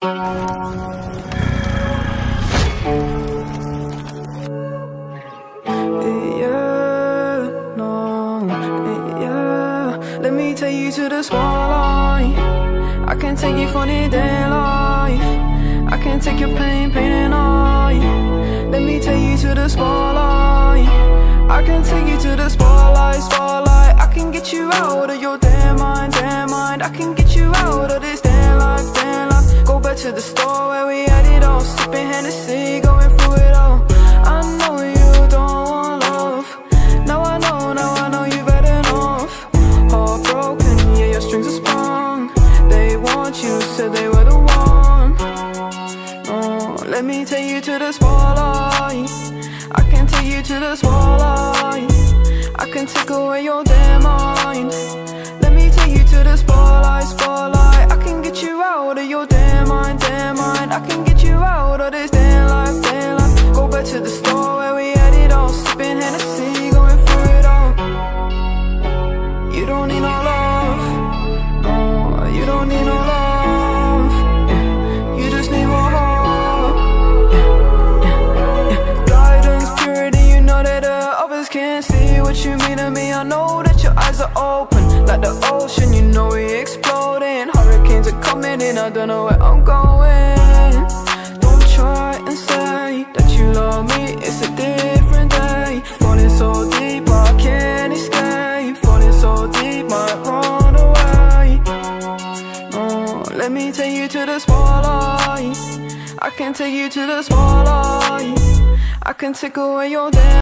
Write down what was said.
Let me take you to the spotlight. I can take you for the day life. I can take your pain and I. Let me take you to the spotlight. I can take you to the spotlight, spotlight. I can get you out of your damn mind, damn mind. I can get you out of this damn life, damn life. Go back to the store where we had it all, sipping Hennessy, going through it all. I know you don't want love. Now I know you've had enough. Heartbroken, yeah, your strings are sprung. They want you, said they were the one. Oh, let me take you to the spotlight. I can take you to the spotlight. I can take away your damn mind. Let me take you to the spotlight, spotlight. I can get you out of your damn mind, damn mind. I can get you out of this damn life, damn life. Go back to the store where we had it all, sipping Hennessy, going through it all. You don't need no love, no, you don't need no love, yeah. You just need more heart, yeah. Guidance, purity, you know that others can't see what you mean to me. I know that your eyes are open, like the ocean, you know we exploding. Hurricanes are coming in, I don't know where I'm going. Don't try and say that you love me, it's a different day. Falling so deep, I can't escape. Falling so deep, might run away. Oh, let me take you to the spotlight. I can take you to the spotlight. I can take away your damn